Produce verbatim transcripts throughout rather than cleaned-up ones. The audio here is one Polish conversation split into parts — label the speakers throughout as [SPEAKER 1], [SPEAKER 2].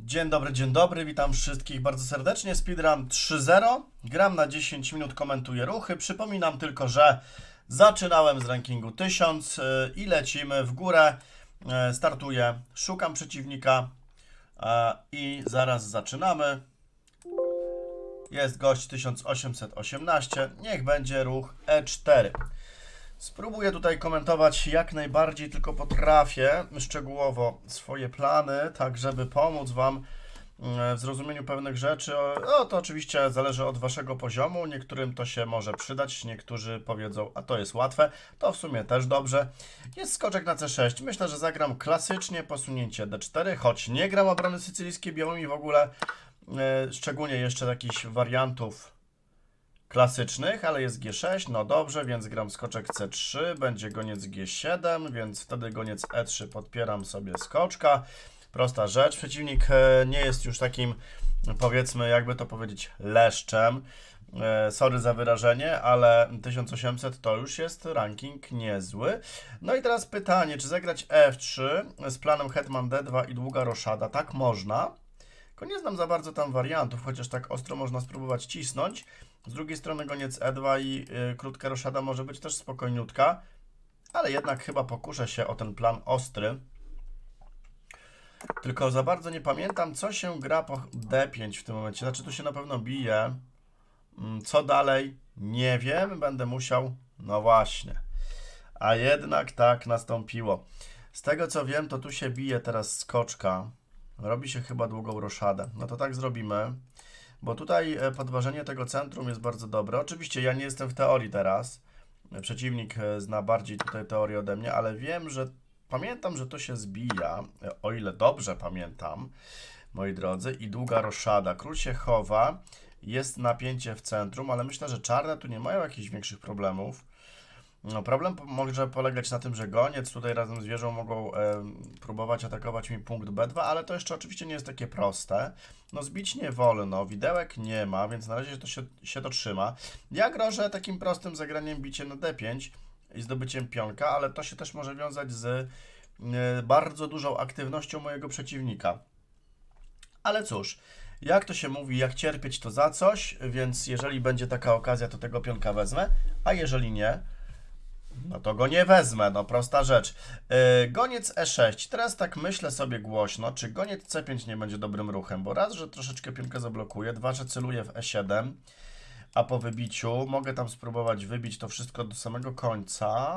[SPEAKER 1] Dzień dobry, dzień dobry, witam wszystkich bardzo serdecznie. Speedrun trzy zero. Gram na dziesięć minut, komentuję ruchy. Przypominam tylko, że zaczynałem z rankingu tysiąc i lecimy w górę. Startuję, szukam przeciwnika i zaraz zaczynamy. Jest gość tysiąc osiemset osiemnaście, niech będzie ruch E cztery. Spróbuję tutaj komentować jak najbardziej tylko potrafię, szczegółowo swoje plany, tak żeby pomóc Wam w zrozumieniu pewnych rzeczy. No to oczywiście zależy od Waszego poziomu, niektórym to się może przydać, niektórzy powiedzą, a to jest łatwe, to w sumie też dobrze. Jest skoczek na C sześć, myślę, że zagram klasycznie, posunięcie D cztery, choć nie gram obrony sycylijskiej białymi w ogóle, szczególnie jeszcze jakichś wariantów klasycznych, ale jest G sześć, no dobrze, więc gram skoczek C trzy, będzie goniec G siedem, więc wtedy goniec E trzy, podpieram sobie skoczka. Prosta rzecz, przeciwnik nie jest już takim, powiedzmy, jakby to powiedzieć, leszczem. Sorry za wyrażenie, ale tysiąc osiemset to już jest ranking niezły. No i teraz pytanie, czy zagrać E F trzy z planem hetman D dwa i długa roszada? Tak można. Tylko nie znam za bardzo tam wariantów, chociaż tak ostro można spróbować cisnąć. Z drugiej strony goniec E dwa i y, krótka roszada może być też spokojniutka, ale jednak chyba pokuszę się o ten plan ostry. Tylko za bardzo nie pamiętam, co się gra po D pięć w tym momencie. Znaczy tu się na pewno bije. Co dalej? Nie wiem, będę musiał... No właśnie. A jednak tak nastąpiło. Z tego co wiem, to tu się bije teraz skoczka. Robi się chyba długą roszadę. No to tak zrobimy. Bo tutaj podważenie tego centrum jest bardzo dobre. Oczywiście ja nie jestem w teorii teraz. Przeciwnik zna bardziej tutaj teorię ode mnie, ale wiem, że pamiętam, że to się zbija, o ile dobrze pamiętam, moi drodzy, i długa roszada. Król się chowa, jest napięcie w centrum, ale myślę, że czarne tu nie mają jakichś większych problemów. No, problem może polegać na tym, że goniec tutaj razem z wieżą mogą e, próbować atakować mi punkt B dwa, ale to jeszcze oczywiście nie jest takie proste. No zbić nie wolno, widełek nie ma, więc na razie to się, się to trzyma. Ja grożę takim prostym zagraniem bicie na D pięć i zdobyciem pionka, ale to się też może wiązać z e, bardzo dużą aktywnością mojego przeciwnika. Ale cóż, jak to się mówi, jak cierpieć to za coś, więc jeżeli będzie taka okazja, to tego pionka wezmę, a jeżeli nie, no to go nie wezmę, no prosta rzecz. Yy, goniec E sześć, teraz tak myślę sobie głośno, czy goniec C pięć nie będzie dobrym ruchem, bo raz, że troszeczkę pionkę zablokuje, dwa, że celuję w E siedem, a po wybiciu mogę tam spróbować wybić to wszystko do samego końca.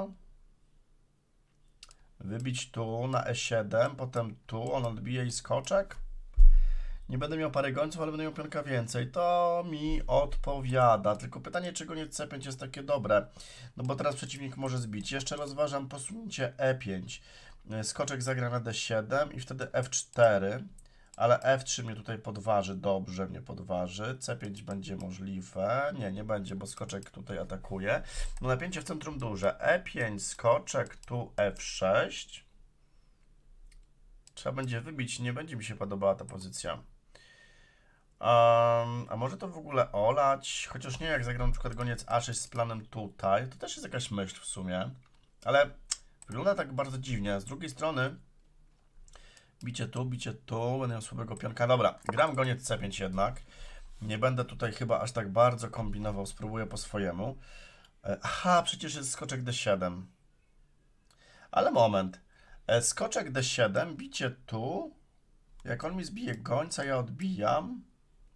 [SPEAKER 1] Wybić tu na E siedem, potem tu, on odbije i skoczek. Nie będę miał parę gońców, ale będę miał pionka więcej. To mi odpowiada. Tylko pytanie, czy goniec C pięć jest takie dobre. No bo teraz przeciwnik może zbić. Jeszcze rozważam posunięcie E pięć. Skoczek zagra na D siedem i wtedy F cztery. Ale F trzy mnie tutaj podważy. Dobrze mnie podważy. C pięć będzie możliwe. Nie, nie będzie, bo skoczek tutaj atakuje. No napięcie w centrum duże. E pięć, skoczek, tu F sześć. Trzeba będzie wybić. Nie będzie mi się podobała ta pozycja. Um, a może to w ogóle olać? Chociaż nie, jak zagram na przykład goniec A sześć z planem tutaj, to też jest jakaś myśl w sumie. Ale wygląda tak bardzo dziwnie. Z drugiej strony bicie tu, bicie tu, będę miał słabego pionka. Dobra, gram goniec C pięć jednak. Nie będę tutaj chyba aż tak bardzo kombinował, spróbuję po swojemu. Aha, przecież jest skoczek D siedem. Ale moment. Skoczek D siedem, bicie tu. Jak on mi zbije gońca, ja odbijam.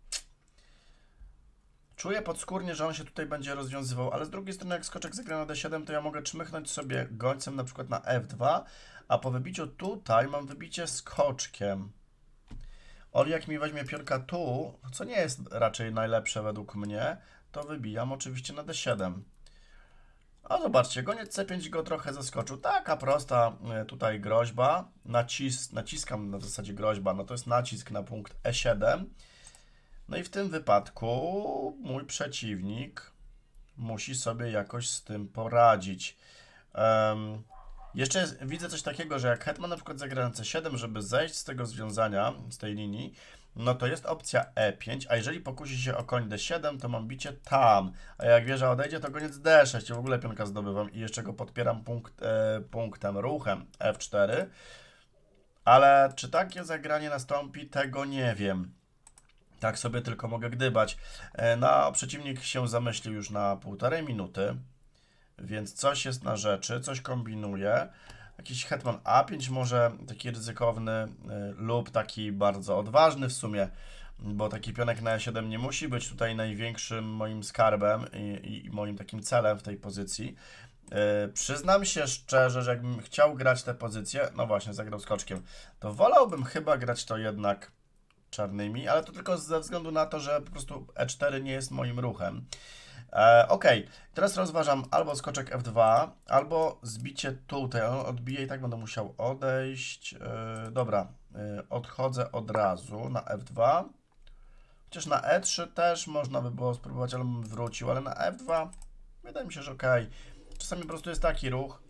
[SPEAKER 1] Czuję podskórnie, że on się tutaj będzie rozwiązywał, ale z drugiej strony jak skoczek zagra na D siedem, to ja mogę czmychnąć sobie gońcem na przykład na F dwa, a po wybiciu tutaj mam wybicie skoczkiem. On jak mi weźmie pionka tu, co nie jest raczej najlepsze według mnie, to wybijam oczywiście na D siedem. A zobaczcie, goniec C pięć go trochę zaskoczył. Taka prosta tutaj groźba. Nacis naciskam na zasadzie groźba, no to jest nacisk na punkt E siedem. No i w tym wypadku mój przeciwnik musi sobie jakoś z tym poradzić. Um, jeszcze jest, widzę coś takiego, że jak hetman na przykład zagra na C siedem, żeby zejść z tego związania, z tej linii, no to jest opcja E pięć, a jeżeli pokusi się o koń D siedem, to mam bicie tam, a jak wieża odejdzie, to goniec D sześć i w ogóle pionka zdobywam i jeszcze go podpieram punkt, e, punktem, ruchem F cztery. Ale czy takie zagranie nastąpi, tego nie wiem. Tak sobie tylko mogę gdybać. No, przeciwnik się zamyślił już na półtorej minuty, więc coś jest na rzeczy, coś kombinuje. Jakiś hetman A pięć może taki ryzykowny lub taki bardzo odważny w sumie, bo taki pionek na E siedem nie musi być tutaj największym moim skarbem i, i moim takim celem w tej pozycji. Yy, przyznam się szczerze, że jakbym chciał grać tę pozycję, no właśnie, zagrał skoczkiem, to wolałbym chyba grać to jednak czarnymi, ale to tylko ze względu na to, że po prostu E cztery nie jest moim ruchem. E, ok, teraz rozważam albo skoczek F dwa, albo zbicie tutaj. On odbije i tak będę musiał odejść. E, dobra, e, odchodzę od razu na F dwa. Chociaż na E trzy też można by było spróbować, ale bym wrócił, ale na F dwa wydaje mi się, że ok. Czasami po prostu jest taki ruch.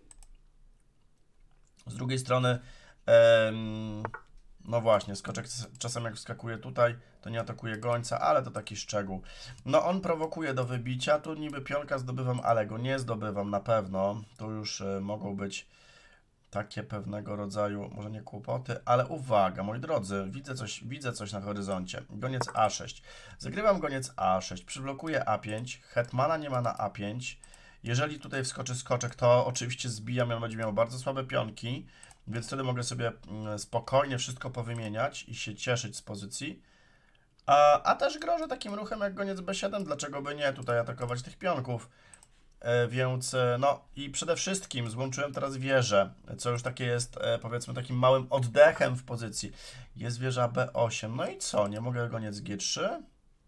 [SPEAKER 1] Z drugiej strony, em, no właśnie, skoczek czasem jak wskakuje tutaj, to nie atakuje gońca, ale to taki szczegół. No on prowokuje do wybicia, tu niby pionka zdobywam, ale go nie zdobywam na pewno. Tu już y, mogą być takie pewnego rodzaju, może nie kłopoty, ale uwaga, moi drodzy, widzę coś, widzę coś na horyzoncie. Goniec A sześć. Zagrywam goniec A sześć, przyblokuję A pięć, hetmana nie ma na A pięć. Jeżeli tutaj wskoczy skoczek, to oczywiście zbijam, on będzie miał bardzo słabe pionki, więc wtedy mogę sobie spokojnie wszystko powymieniać i się cieszyć z pozycji. A, a też grożę takim ruchem jak goniec B siedem, dlaczego by nie tutaj atakować tych pionków. E, więc e, no i przede wszystkim złączyłem teraz wieżę, co już takie jest e, powiedzmy takim małym oddechem w pozycji. Jest wieża B osiem, no i co, nie mogę goniec G trzy?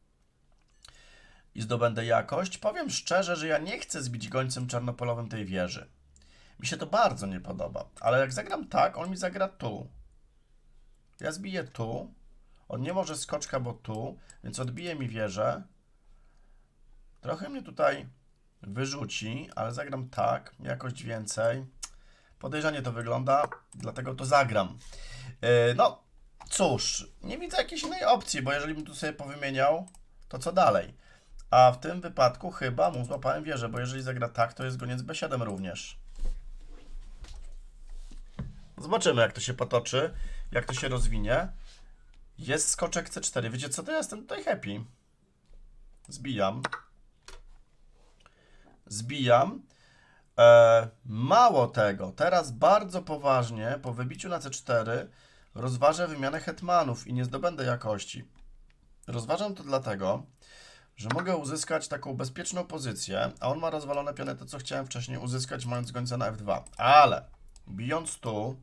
[SPEAKER 1] I zdobędę jakość. Powiem szczerze, że ja nie chcę zbić gońcem czarnopolowym tej wieży. Mi się to bardzo nie podoba, ale jak zagram tak, on mi zagra tu. Ja zbiję tu, on nie może skoczka, bo tu, więc odbije mi wieżę. Trochę mnie tutaj wyrzuci, ale zagram tak, jakość więcej. Podejrzanie to wygląda, dlatego to zagram. Yy, no, cóż, nie widzę jakiejś innej opcji, bo jeżeli bym tu sobie powymieniał, to co dalej? A w tym wypadku chyba mu złapałem wieżę, bo jeżeli zagra tak, to jest goniec B siedem również. Zobaczymy, jak to się potoczy, jak to się rozwinie. Jest skoczek C cztery. Wiecie co, to ja jestem tutaj happy. Zbijam. Zbijam. E, mało tego, teraz bardzo poważnie, po wybiciu na C cztery, rozważę wymianę hetmanów i nie zdobędę jakości. Rozważam to dlatego, że mogę uzyskać taką bezpieczną pozycję, a on ma rozwalone piony, to co chciałem wcześniej uzyskać, mając gońca na F dwa. Ale bijąc tu,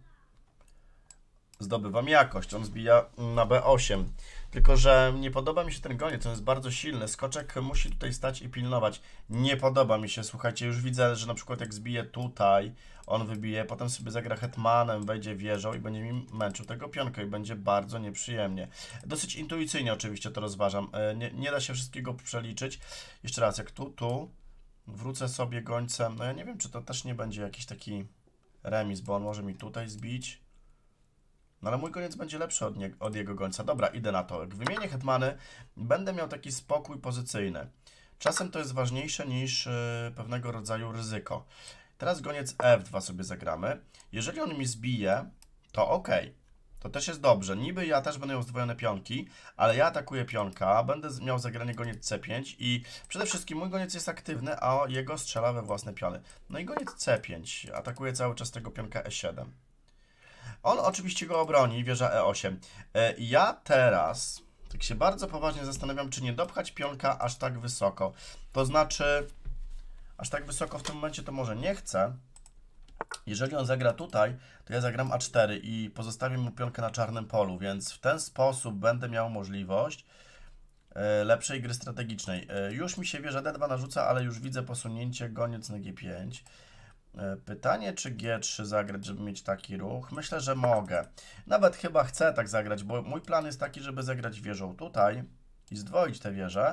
[SPEAKER 1] zdobywam jakość. On zbija na B osiem. Tylko że nie podoba mi się ten goniec, on jest bardzo silny. Skoczek musi tutaj stać i pilnować. Nie podoba mi się, słuchajcie, już widzę, że na przykład jak zbije tutaj, on wybije, potem sobie zagra hetmanem, wejdzie wieżą i będzie mi męczył tego pionka i będzie bardzo nieprzyjemnie. Dosyć intuicyjnie oczywiście to rozważam. Nie, nie da się wszystkiego przeliczyć. Jeszcze raz, jak tu, tu, wrócę sobie gońcem. No ja nie wiem, czy to też nie będzie jakiś taki remis, bo on może mi tutaj zbić. No ale mój goniec będzie lepszy od, nie, od jego gońca. Dobra, idę na to. Jak wymienię hetmany, będę miał taki spokój pozycyjny. Czasem to jest ważniejsze niż yy, pewnego rodzaju ryzyko. Teraz goniec F dwa sobie zagramy. Jeżeli on mi zbije, to ok. To też jest dobrze. Niby ja też będę miał zdwojone pionki, ale ja atakuję pionka, będę miał zagranie goniec C pięć i przede wszystkim mój goniec jest aktywny, a jego strzela we własne piony. No i goniec C pięć atakuje cały czas tego pionka E siedem. On oczywiście go obroni, wieża E osiem. Ja teraz tak się bardzo poważnie zastanawiam, czy nie dopchać pionka aż tak wysoko. To znaczy, aż tak wysoko w tym momencie to może nie chcę. Jeżeli on zagra tutaj, to ja zagram A cztery i pozostawię mu pionkę na czarnym polu, więc w ten sposób będę miał możliwość lepszej gry strategicznej. Już mi się wieża D dwa narzuca, ale już widzę posunięcie goniec na G pięć. Pytanie, czy G trzy zagrać, żeby mieć taki ruch? Myślę, że mogę. Nawet chyba chcę tak zagrać, bo mój plan jest taki, żeby zagrać wieżą tutaj i zdwoić tę wieżę.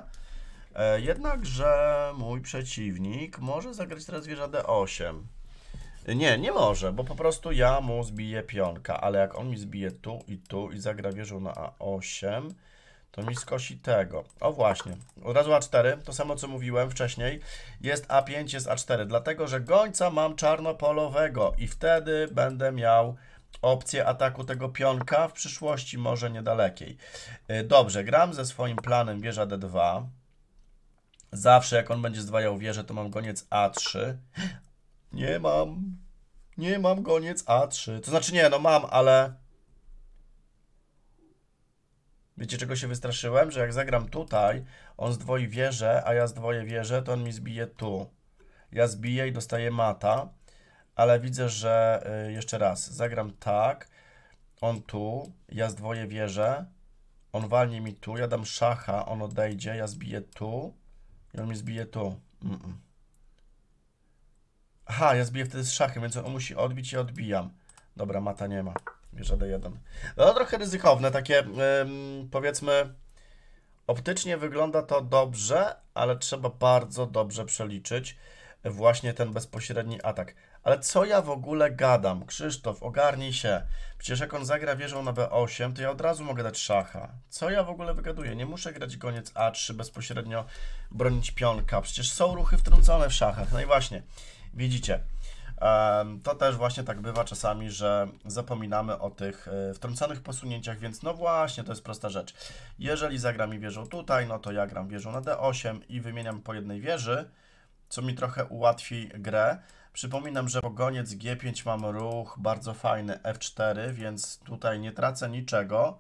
[SPEAKER 1] Jednakże mój przeciwnik może zagrać teraz wieża D osiem. Nie, nie może, bo po prostu ja mu zbiję pionka, ale jak on mi zbije tu i tu i zagra wieżą na A osiem, to mi skosi tego. O właśnie, od razu A cztery, to samo co mówiłem wcześniej, jest A pięć, jest A cztery, dlatego że gońca mam czarnopolowego i wtedy będę miał opcję ataku tego pionka w przyszłości, może niedalekiej. Dobrze, gram ze swoim planem wieża D dwa. Zawsze jak on będzie zdwajał wieżę, to mam goniec A trzy. Nie mam. Nie mam goniec A trzy. To znaczy nie, no mam, ale... Wiecie, czego się wystraszyłem? Że jak zagram tutaj, on zdwoi wieżę, a ja zdwoję wieżę, to on mi zbije tu. Ja zbiję i dostaję mata, ale widzę, że... Yy, jeszcze raz, zagram tak, on tu, ja zdwoję wieżę, on walnie mi tu, ja dam szacha, on odejdzie, ja zbiję tu i on mi zbije tu. Mm -mm. Aha, ja zbiję wtedy z szachem, więc on musi odbić i odbijam. Dobra, mata nie ma. Wieża D jeden. No trochę ryzykowne, takie ym, powiedzmy optycznie wygląda to dobrze, ale trzeba bardzo dobrze przeliczyć właśnie ten bezpośredni atak. Ale co ja w ogóle gadam? Krzysztof, ogarnij się. Przecież jak on zagra wieżą na B osiem, to ja od razu mogę dać szacha. Co ja w ogóle wygaduję? Nie muszę grać goniec A trzy, bezpośrednio bronić pionka. Przecież są ruchy wtrącone w szachach. No i właśnie, widzicie. To też właśnie tak bywa czasami, że zapominamy o tych wtrąconych posunięciach, więc no właśnie, to jest prosta rzecz. Jeżeli zagra mi wieżą tutaj, no to ja gram wieżą na D osiem i wymieniam po jednej wieży, co mi trochę ułatwi grę. Przypominam, że po goniec G pięć mam ruch bardzo fajny F cztery, więc tutaj nie tracę niczego.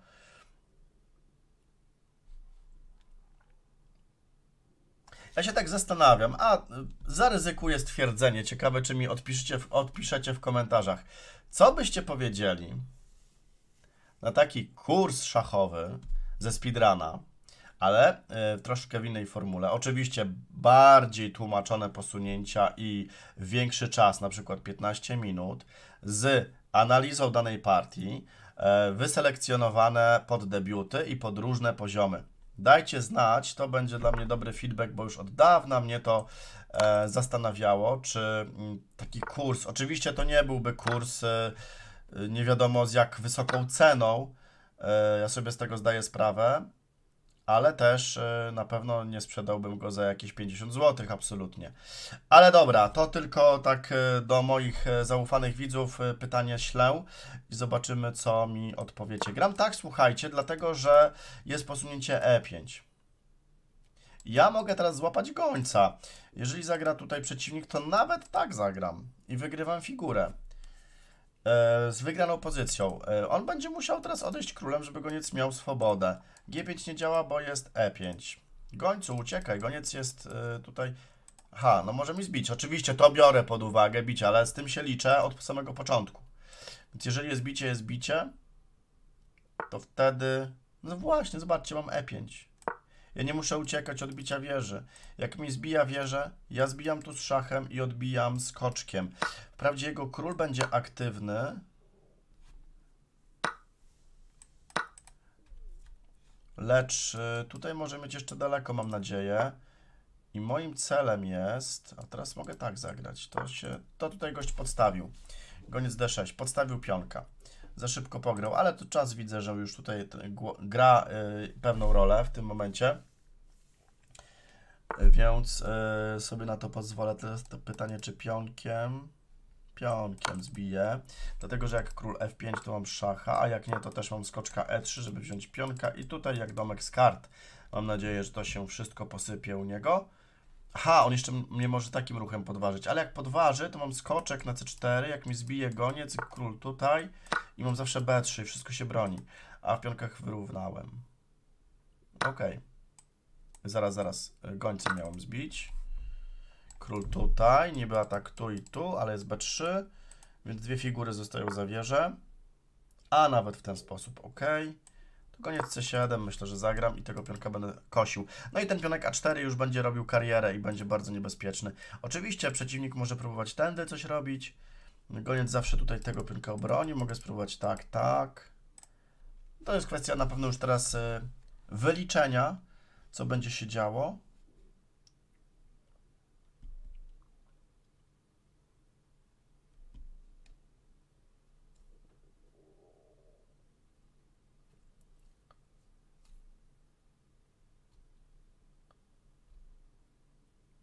[SPEAKER 1] Ja się tak zastanawiam, a zaryzykuję stwierdzenie, ciekawe czy mi odpiszecie w, odpiszecie w komentarzach. Co byście powiedzieli na taki kurs szachowy ze speedruna, ale y, troszkę w innej formule. Oczywiście bardziej tłumaczone posunięcia i większy czas, na przykład piętnaście minut, z analizą danej partii, y, wyselekcjonowane pod debiuty i pod różne poziomy. Dajcie znać, to będzie dla mnie dobry feedback, bo już od dawna mnie to e, zastanawiało, czy m, taki kurs, oczywiście to nie byłby kurs e, nie wiadomo z jak wysoką ceną, e, ja sobie z tego zdaję sprawę, ale też e, na pewno nie sprzedałbym go za jakieś pięćdziesiąt złotych, absolutnie. Ale dobra, to tylko tak e, do moich e, zaufanych widzów e, pytanie ślę i zobaczymy, co mi odpowiecie. Gram tak, słuchajcie, dlatego, że jest posunięcie E pięć. Ja mogę teraz złapać gońca. Jeżeli zagra tutaj przeciwnik, to nawet tak zagram i wygrywam figurę e, z wygraną pozycją. E, on będzie musiał teraz odejść królem, żeby goniec miał swobodę. G pięć nie działa, bo jest E pięć. Gońcu, uciekaj, goniec jest e, tutaj... Aha, no może mi zbić. Oczywiście to biorę pod uwagę, bicie, ale z tym się liczę od samego początku. Więc jeżeli jest bicie, jest bicie, to wtedy... No właśnie, zobaczcie, mam E pięć. Ja nie muszę uciekać od bicia wieży. Jak mi zbija wieżę, ja zbijam tu z szachem i odbijam skoczkiem. Wprawdzie jego król będzie aktywny. Lecz tutaj może mieć jeszcze daleko, mam nadzieję. I moim celem jest... A teraz mogę tak zagrać. To, się, to tutaj gość podstawił. Goniec D sześć. Podstawił pionka. Za szybko pograł, ale to czas widzę, że już tutaj gra y, pewną rolę w tym momencie. Więc y, sobie na to pozwolę. Teraz to pytanie, czy pionkiem? Pionkiem zbiję. Dlatego, że jak król F pięć, to mam szacha, a jak nie, to też mam skoczka E trzy, żeby wziąć pionka. I tutaj jak domek z kart. Mam nadzieję, że to się wszystko posypie u niego. Aha, on jeszcze mnie może takim ruchem podważyć, ale jak podważy, to mam skoczek na C cztery, jak mi zbije goniec, król tutaj i mam zawsze B trzy i wszystko się broni, a w pionkach wyrównałem. Ok. Zaraz, zaraz, gońcem miałem zbić. Król tutaj, niby atak tu i tu, ale jest B trzy, więc dwie figury zostają za wieżę, a nawet w ten sposób, ok. Goniec C siedem, myślę, że zagram i tego pionka będę kosił. No i ten pionek A cztery już będzie robił karierę i będzie bardzo niebezpieczny. Oczywiście przeciwnik może próbować tędy coś robić. Goniec zawsze tutaj tego pionka obroni. Mogę spróbować tak, tak. To jest kwestia na pewno już teraz y, wyliczenia, co będzie się działo.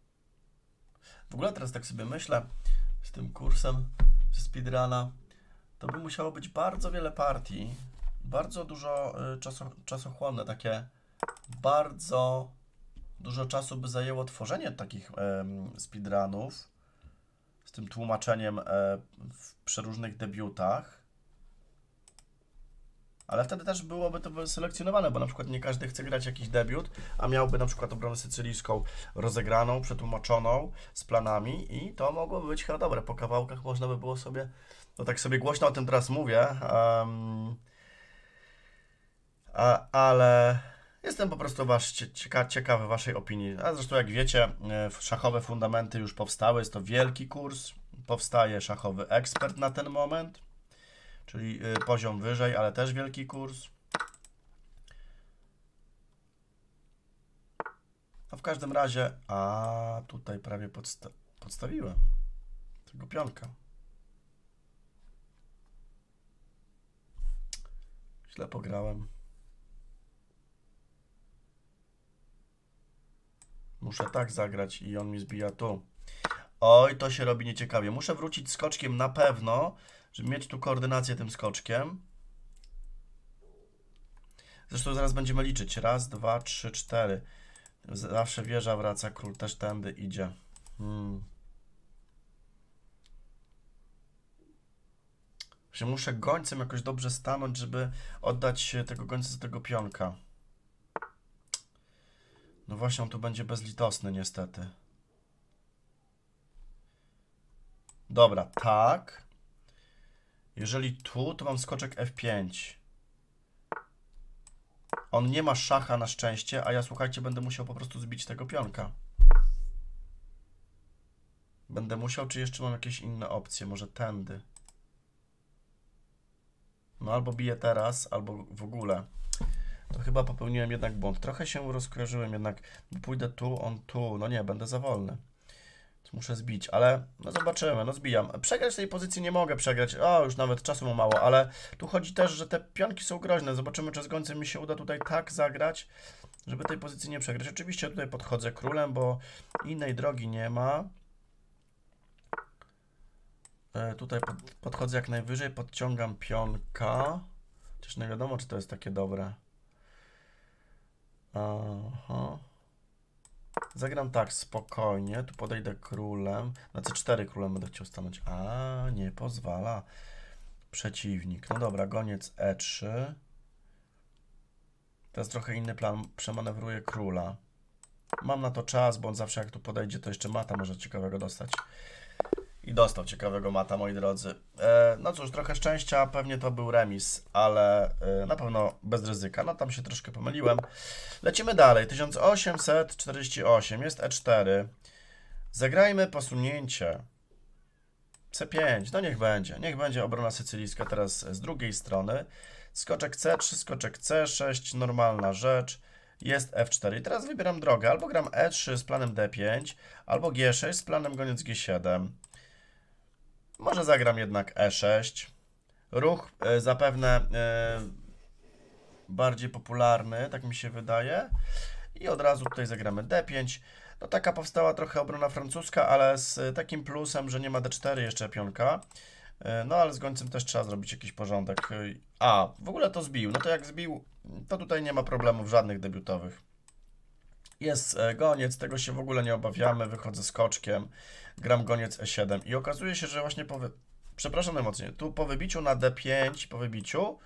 [SPEAKER 1] W ogóle teraz tak sobie myślę z tym kursem ze speedruna, to by musiało być bardzo wiele partii, bardzo dużo y, czaso, czasochłonne, takie bardzo dużo czasu by zajęło tworzenie takich y, speedrunów z tym tłumaczeniem y, w przeróżnych debiutach. Ale wtedy też byłoby to selekcjonowane, bo na przykład nie każdy chce grać jakiś debiut, a miałby na przykład obronę sycylijską rozegraną, przetłumaczoną z planami i to mogłoby być chyba dobre. Po kawałkach można by było sobie, no tak sobie głośno o tym teraz mówię, um, a, ale jestem po prostu wasz cieka ciekawy waszej opinii. A zresztą jak wiecie, szachowe fundamenty już powstały, jest to wielki kurs, powstaje szachowy ekspert na ten moment. Czyli poziom wyżej, ale też wielki kurs. No w każdym razie, a tutaj prawie podsta podstawiłem tego pionka. Źle pograłem. Muszę tak zagrać i on mi zbija tu. Oj, to się robi nieciekawie. Muszę wrócić skoczkiem na pewno, żeby mieć tu koordynację tym skoczkiem. Zresztą zaraz będziemy liczyć. Raz, dwa, trzy, cztery. Zawsze wieża wraca, król też tędy idzie. Hmm. Że muszę gońcem jakoś dobrze stanąć, żeby oddać tego gońca z tego pionka. No właśnie, on tu będzie bezlitosny niestety. Dobra, tak. Jeżeli tu, to mam skoczek F pięć. On nie ma szacha na szczęście, a ja, słuchajcie, będę musiał po prostu zbić tego pionka. Będę musiał, czy jeszcze mam jakieś inne opcje? Może tędy. No albo biję teraz, albo w ogóle. To chyba popełniłem jednak błąd. Trochę się rozkojarzyłem jednak. Pójdę tu, on tu. No nie, będę za wolny. Muszę zbić, ale no zobaczymy, no zbijam. Przegrać tej pozycji nie mogę przegrać, o już nawet czasu mam mało, ale tu chodzi też, że te pionki są groźne. Zobaczymy, czy z gońcem mi się uda tutaj tak zagrać, żeby tej pozycji nie przegrać. Oczywiście tutaj podchodzę królem, bo innej drogi nie ma. E, tutaj pod, podchodzę jak najwyżej, podciągam pionka. Chociaż nie wiadomo, czy to jest takie dobre. Aha. Zagram tak spokojnie, tu podejdę królem, na C cztery królem będę chciał stanąć, a nie pozwala przeciwnik. No dobra, goniec E trzy. Teraz trochę inny plan, przemanewruję króla. Mam na to czas, bo on zawsze jak tu podejdzie, to jeszcze mata może ciekawego dostać. I dostał ciekawego mata, moi drodzy. E, no cóż, trochę szczęścia, pewnie to był remis, ale e, na pewno bez ryzyka. No tam się troszkę pomyliłem. Lecimy dalej. tysiąc osiemset czterdzieści osiem, jest E cztery. Zagrajmy posunięcie. C pięć, no niech będzie. Niech będzie obrona sycylijska teraz z drugiej strony. Skoczek C trzy, skoczek C sześć, normalna rzecz. Jest F cztery. I teraz wybieram drogę. Albo gram E trzy z planem D pięć, albo G sześć z planem goniec G siedem. Może zagram jednak E sześć. Ruch y, zapewne y, bardziej popularny, tak mi się wydaje. I od razu tutaj zagramy D pięć. No taka powstała trochę obrona francuska, ale z takim plusem, że nie ma D cztery jeszcze pionka. Y, no ale z gońcem też trzeba zrobić jakiś porządek. Y, a, w ogóle to zbił. No to jak zbił, to tutaj nie ma problemów żadnych debiutowych. Jest goniec, tego się w ogóle nie obawiamy, wychodzę skoczkiem, gram goniec E siedem i okazuje się, że właśnie po wy... przepraszam najmocniej, tu po wybiciu na D pięć, po wybiciu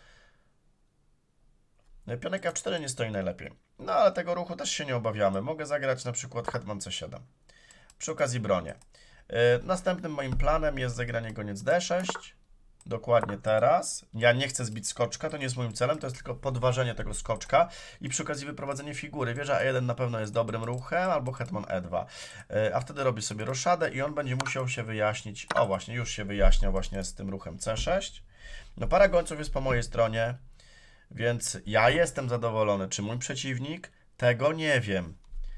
[SPEAKER 1] pionek F cztery nie stoi najlepiej. No ale tego ruchu też się nie obawiamy, mogę zagrać na przykład hetman C siedem, przy okazji bronię. Yy, następnym moim planem jest zagranie goniec D sześć. Dokładnie teraz. Ja nie chcę zbić skoczka, to nie jest moim celem, to jest tylko podważenie tego skoczka i przy okazji wyprowadzenie figury. Wieża E jeden na pewno jest dobrym ruchem, albo hetman E dwa. Yy, a wtedy robię sobie roszadę i on będzie musiał się wyjaśnić. O właśnie, już się wyjaśnia właśnie z tym ruchem C sześć. No para gońców jest po mojej stronie, więc ja jestem zadowolony. Czy mój przeciwnik? Tego nie wiem.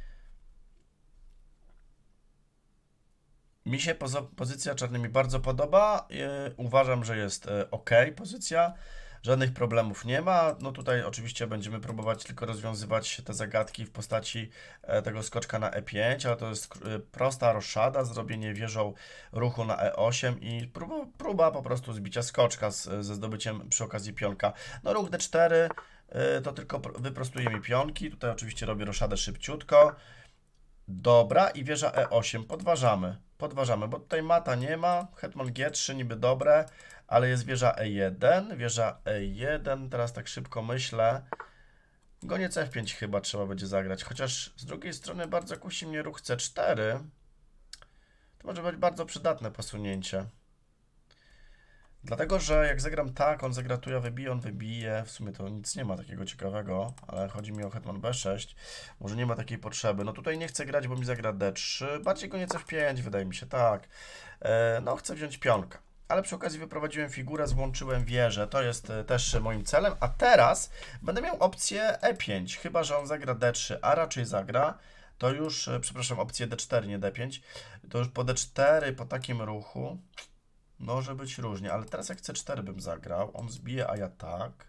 [SPEAKER 1] Mi się pozycja czarnymi bardzo podoba. Yy, uważam, że jest yy, ok pozycja. żadnych problemów nie ma. No tutaj oczywiście będziemy próbować tylko rozwiązywać te zagadki w postaci tego skoczka na e pięć, ale to jest prosta roszada, zrobienie wieżą ruchu na e osiem i próba, próba po prostu zbicia skoczka z, ze zdobyciem przy okazji pionka. No ruch d cztery to tylko wyprostuje mi pionki, tutaj oczywiście robię roszadę szybciutko. Dobra, i wieża e osiem, podważamy, podważamy, bo tutaj mata nie ma, hetman g trzy niby dobre, ale jest wieża e jeden, wieża e jeden, teraz tak szybko myślę, goniec f pięć chyba trzeba będzie zagrać, chociaż z drugiej strony bardzo kusi mnie ruch c cztery, to może być bardzo przydatne posunięcie. Dlatego, że jak zagram tak, on zagra tu, ja wybiję, on wybije. W sumie to nic nie ma takiego ciekawego, ale chodzi mi o hetman b sześć. Może nie ma takiej potrzeby. No tutaj nie chcę grać, bo mi zagra d trzy. Bardziej goniec f pięć, wydaje mi się, tak. E, no chcę wziąć pionka. Ale przy okazji wyprowadziłem figurę, złączyłem wieżę. To jest też moim celem. A teraz będę miał opcję e pięć. Chyba że on zagra d trzy, a raczej zagra. To już, przepraszam, opcję d cztery, nie d pięć. To już po d cztery, po takim ruchu może być różnie, ale teraz jak c cztery bym zagrał, on zbije, a ja tak.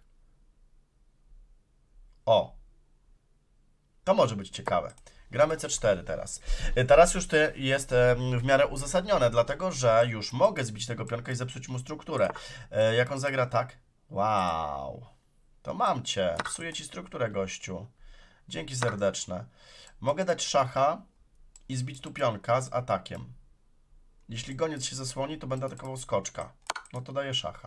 [SPEAKER 1] O! To może być ciekawe. Gramy c cztery teraz. Teraz już to jest w miarę uzasadnione, dlatego że już mogę zbić tego pionka i zepsuć mu strukturę. Jak on zagra tak? Wow! To mam cię. Psuję ci strukturę, gościu. Dzięki serdeczne. Mogę dać szacha i zbić tu pionka z atakiem. Jeśli goniec się zasłoni, to będę atakował skoczka. No to daję szacha.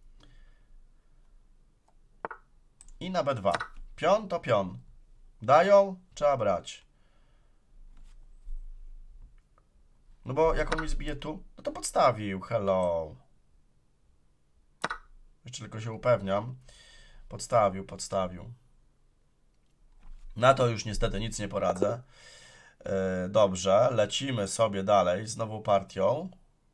[SPEAKER 1] I na b dwa. Pion to pion. Dają? Trzeba brać. No bo jak on mi zbije tu, no to podstawił. Hello. Jeszcze tylko się upewniam. Podstawił, podstawił. Na to już niestety nic nie poradzę. Dobrze, lecimy sobie dalej z nową partią.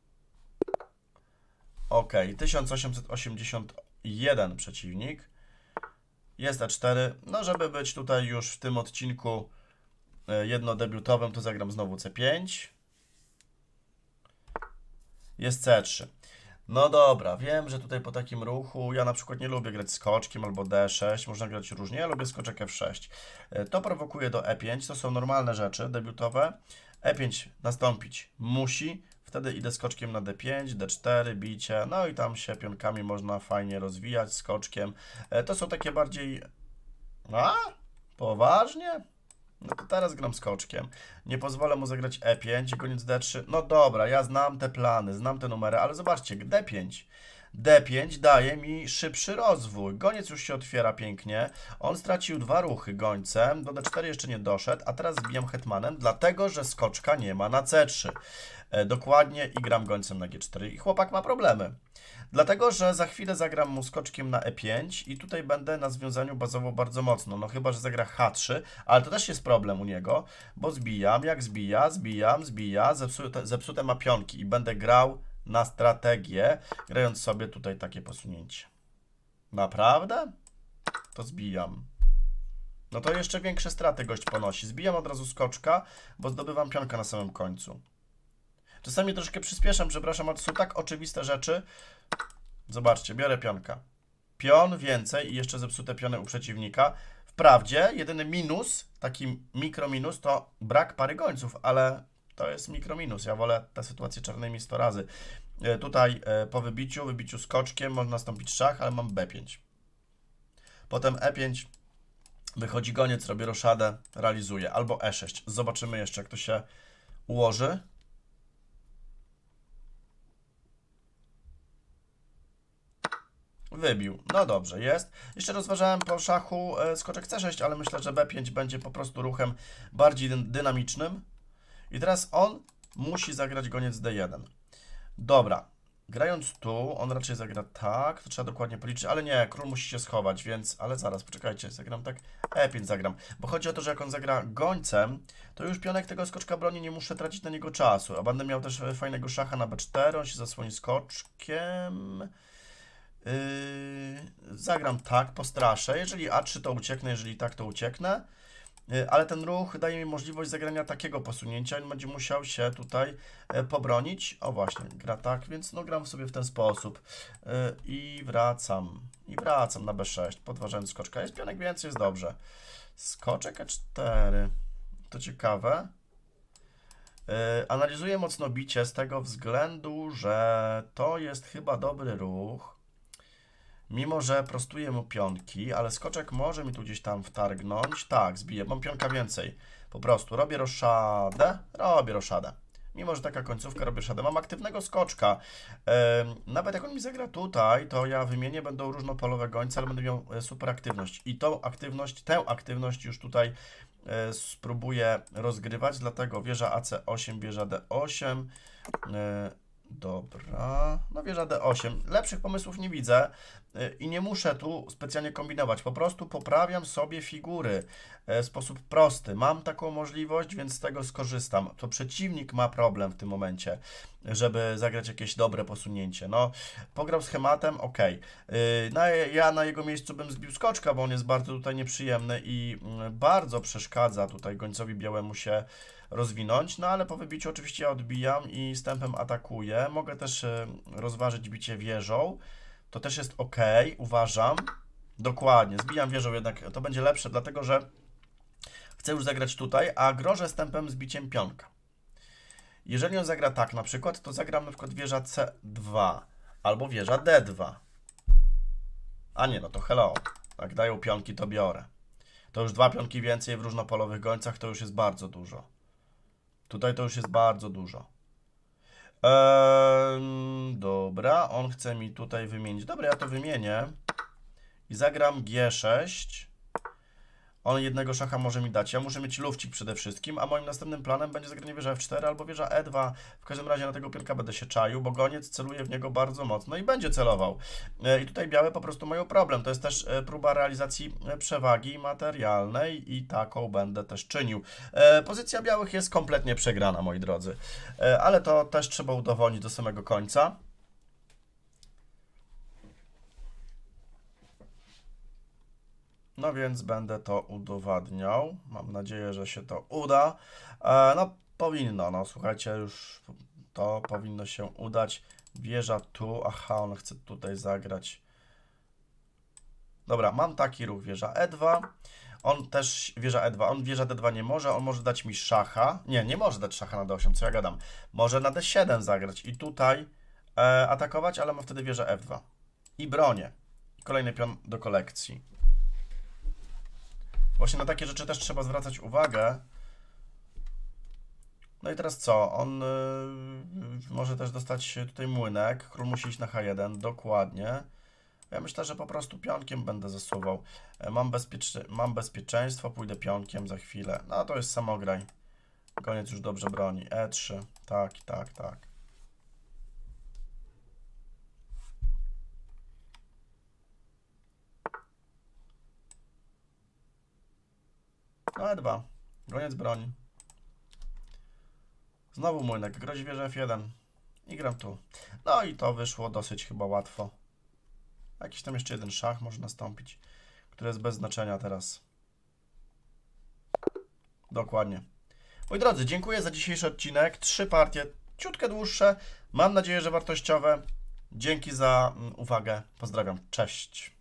[SPEAKER 1] Ok, tysiąc osiemset osiemdziesiąt jeden przeciwnik. Jest e cztery. No, żeby być tutaj już w tym odcinku jednodebiutowym, to zagram znowu c pięć. Jest c trzy. No dobra, wiem, że tutaj po takim ruchu, ja na przykład nie lubię grać skoczkiem albo d sześć, można grać różnie, ja lubię skoczek f sześć. To prowokuje do e pięć, to są normalne rzeczy debiutowe. e pięć nastąpić musi, wtedy idę skoczkiem na d pięć, d cztery, bicie, no i tam się pionkami można fajnie rozwijać skoczkiem. To są takie bardziej... A? Poważnie? No to teraz gram skoczkiem. Nie pozwolę mu zagrać e pięć, goniec d trzy. No dobra, ja znam te plany, znam te numery, ale zobaczcie, d pięć. d pięć daje mi szybszy rozwój. Goniec już się otwiera pięknie. On stracił dwa ruchy gońcem, do d cztery jeszcze nie doszedł, a teraz zbijam hetmanem, dlatego że skoczka nie ma na c trzy. E, dokładnie i gram gońcem na g cztery i chłopak ma problemy. Dlatego, że za chwilę zagram mu skoczkiem na e pięć i tutaj będę na związaniu bazował bardzo mocno. No chyba, że zagra h trzy, ale to też jest problem u niego, bo zbijam, jak zbija, zbijam, zbija, zepsute, zepsute ma pionki i będę grał na strategię, grając sobie tutaj takie posunięcie. Naprawdę? To zbijam. No to jeszcze większe straty gość ponosi. Zbijam od razu skoczka, bo zdobywam pionka na samym końcu. Czasami troszkę przyspieszam, przepraszam, ale to są tak oczywiste rzeczy. Zobaczcie, biorę pionka. Pion więcej i jeszcze zepsute piony u przeciwnika. Wprawdzie jedyny minus, taki mikrominus, to brak pary gońców, ale to jest mikrominus. Ja wolę tę sytuację czarnymi sto razy. E, tutaj e, po wybiciu, wybiciu skoczkiem może nastąpić szach, ale mam b pięć. Potem e pięć, wychodzi goniec, robię roszadę, realizuję. Albo e sześć. Zobaczymy jeszcze, jak to się ułoży. Wybił. No dobrze, jest. Jeszcze rozważałem po szachu e, skoczek c sześć, ale myślę, że b pięć będzie po prostu ruchem bardziej dy dynamicznym. I teraz on musi zagrać goniec d jeden. Dobra. Grając tu, on raczej zagra tak, to trzeba dokładnie policzyć, ale nie, król musi się schować, więc, ale zaraz, poczekajcie, zagram tak, e pięć zagram, bo chodzi o to, że jak on zagra gońcem, to już pionek tego skoczka broni, nie muszę tracić na niego czasu, a będę miał też fajnego szacha na b cztery, on się zasłoni skoczkiem, yy, zagram tak, postraszę, jeżeli a trzy to ucieknę, jeżeli tak to ucieknę, ale ten ruch daje mi możliwość zagrania takiego posunięcia. On będzie musiał się tutaj pobronić. O właśnie, gra tak, więc no gram sobie w ten sposób. I wracam. I wracam na B sześć, podważając skoczka. Jest pionek więcej, jest dobrze. Skoczek E cztery. To ciekawe. Analizuję mocno bicie z tego względu, że to jest chyba dobry ruch. Mimo że prostuję mu pionki, ale skoczek może mi tu gdzieś tam wtargnąć. Tak, zbiję, mam pionka więcej. Po prostu robię roszadę, robię roszadę. Mimo że taka końcówka, robię roszadę. Mam aktywnego skoczka. Yy, nawet jak on mi zagra tutaj, to ja wymienię, będą różnopolowe gońce, ale będę miał super aktywność. I tą aktywność, tę aktywność już tutaj yy, spróbuję rozgrywać, dlatego wieża A C osiem, wieża D osiem. Yy, Dobra, no wieża D osiem. Lepszych pomysłów nie widzę i nie muszę tu specjalnie kombinować. Po prostu poprawiam sobie figury w sposób prosty. Mam taką możliwość, więc z tego skorzystam. To przeciwnik ma problem w tym momencie, żeby zagrać jakieś dobre posunięcie. No, pograł schematem, ok. No, ja na jego miejscu bym zbił skoczka, bo on jest bardzo tutaj nieprzyjemny i bardzo przeszkadza tutaj gońcowi białemu się rozwinąć, no ale po wybiciu oczywiście ja odbijam i stępem atakuję. Mogę też rozważyć bicie wieżą. To też jest ok, uważam. Dokładnie, zbijam wieżą, jednak to będzie lepsze, dlatego że chcę już zagrać tutaj, a grożę stępem z biciem pionka. Jeżeli on zagra tak na przykład, to zagram na przykład wieża C dwa albo wieża D dwa. A nie, no to hello. Jak dają pionki, to biorę. To już dwa pionki więcej w różnopolowych gońcach, to już jest bardzo dużo. Tutaj to już jest bardzo dużo. Eee, dobra, on chce mi tutaj wymienić. Dobra, ja to wymienię. I zagram G sześć. On jednego szacha może mi dać. Ja muszę mieć lufcik przede wszystkim, a moim następnym planem będzie zagranie wieża F cztery albo wieża E dwa. W każdym razie na tego pionka będę się czaił, bo goniec celuje w niego bardzo mocno i będzie celował. I tutaj białe po prostu mają problem. To jest też próba realizacji przewagi materialnej i taką będę też czynił. Pozycja białych jest kompletnie przegrana, moi drodzy. Ale to też trzeba udowodnić do samego końca. No więc będę to udowadniał. Mam nadzieję, że się to uda. E, no powinno, no słuchajcie, już to powinno się udać. Wieża tu, aha, on chce tutaj zagrać. Dobra, mam taki ruch, wieża E dwa. On też, wieża E dwa, on wieża D dwa nie może, on może dać mi szacha. Nie, nie może dać szacha na D osiem, co ja gadam. Może na D siedem zagrać i tutaj e, atakować, ale ma wtedy wieżę F dwa. I bronię. Kolejny pion do kolekcji. Właśnie na takie rzeczy też trzeba zwracać uwagę. No i teraz co? On yy, może też dostać tutaj młynek. Król musi iść na H jeden, dokładnie. Ja myślę, że po prostu pionkiem będę zasuwał. Mam, bezpiecze mam bezpieczeństwo, pójdę pionkiem za chwilę. No to jest samograj. Koniec już dobrze broni. E trzy, tak, tak, tak. No E dwa. Goniec broni. Znowu młynek. Grozi wieża F jeden. I gram tu. No i to wyszło dosyć chyba łatwo. Jakiś tam jeszcze jeden szach może nastąpić, który jest bez znaczenia teraz. Dokładnie. Moi drodzy, dziękuję za dzisiejszy odcinek. Trzy partie, ciutkę dłuższe. Mam nadzieję, że wartościowe. Dzięki za uwagę. Pozdrawiam. Cześć.